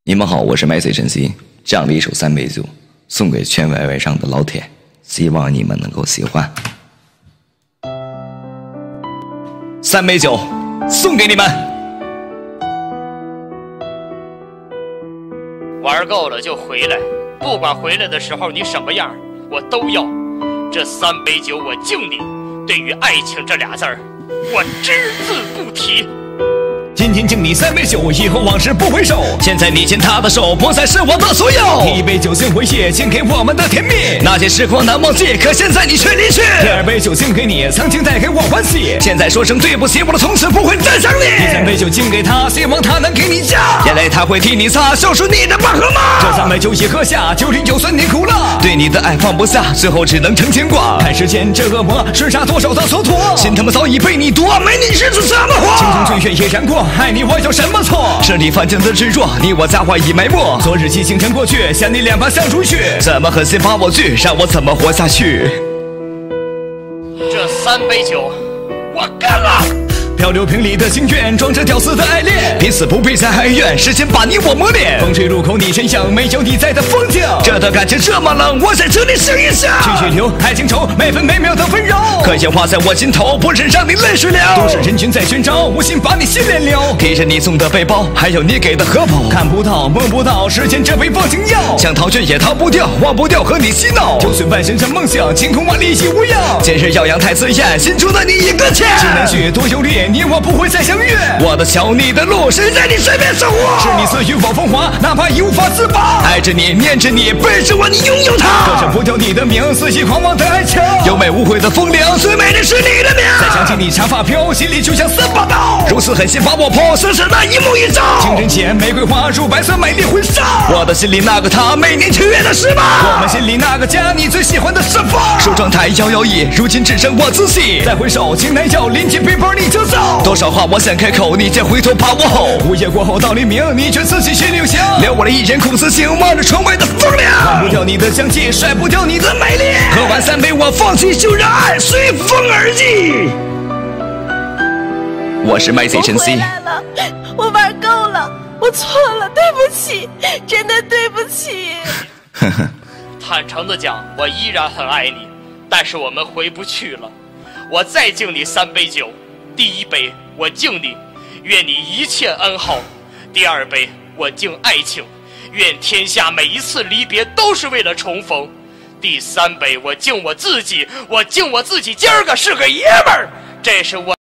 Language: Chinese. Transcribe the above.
你们好，我是麦穗晨曦，这样的一首3杯酒送给全YY上的老铁，希望你们能够喜欢。3杯酒送给你们。 玩够了就回来，不管回来的时候你什么样，我都要。这3杯酒我敬你，对于爱情这俩字儿，我只字不提。 今天敬你3杯酒，以后往事不回首。 现在你牵他的手，不再是我的所有。 第1杯酒敬回忆，敬给我们的甜蜜。 那些时光难忘记，可现在你却离去。 第2杯酒敬给你，曾经带给我欢喜。 现在说声对不起，我的从此不会再想你。 第3杯酒敬给他，希望他能给你家。 眼泪他会替你擦，消除你的疤和疤。 这3杯酒一喝下，酒里有酸甜苦辣。 对你的爱放不下，最后只能成牵挂。 看世间这恶魔，剩下多少的蹉跎。 心他妈早已被你夺，没你日子怎么活？ 青春岁月也燃过，爱你我有什么错？ 是你犯贱的执着，你我佳话已埋没。 昨日激情成过去，想你两把相如血。 怎么狠心把我拒，让我怎么活下去？ 这3杯酒，我干了！ 漂流瓶里的心愿，装着屌丝的爱恋。 彼此不必再哀怨，时间把你我磨练。 风吹路口你身上，没有你在的风景。 这段感情这么冷，我在这里想一想。 去流，爱情愁，每分每秒的温柔。 可烟花在我心头，不忍让你泪水流。 都市人群在寻找，无心把你心连溜。 提着你送的背包，还有你给的荷包。 看不到，摸不到，时间这杯忘情药。 想逃却也逃不掉，忘不掉和你嬉闹。 就算万身上梦想，晴空万里亦无恙。 今日耀阳太刺眼，心中的你一个欠。 情难续多忧虑，你我不会再相遇。 我的桥，你的路，谁在你身边守护？ 是你赐予我风华，哪怕已无法自拔。 爱着你，念着你，背着我，你拥有它。 歌声不掉你的名，肆意狂妄的爱情。 优美无悔的风铃，最美的是你的名。 再想起你长发飘，心里就像3把刀。 如此狠心把我剖，生是那一幕一招。 情人节，玫瑰花，乳白色美丽婚纱。 我的心里那个他，每年7月的18。 我们心里那个家，你最喜欢的是否？ 梳妆台摇摇椅，如今只剩我自己。 再回首，情难药，临近背包你就走。 多少话我想开口，你却回头怕我吼。 午夜过后到黎明，你却自己去旅行。 留我了一人空此行，望着窗外的风凉。 忘不掉你的香气，甩不掉你的美丽。 喝完3杯我放弃，就让爱随风而寂。我是麦穗晨曦。 我回来了，我玩够了，我错了，对不起，真的对不起。 坦诚的讲，我依然很爱你，但是我们回不去了。我再敬你3杯酒，第1杯我敬你，愿你一切安好；第2杯我敬爱情，愿天下每一次离别都是为了重逢；第3杯我敬我自己，我敬我自己，今儿个是个爷们儿，这是我。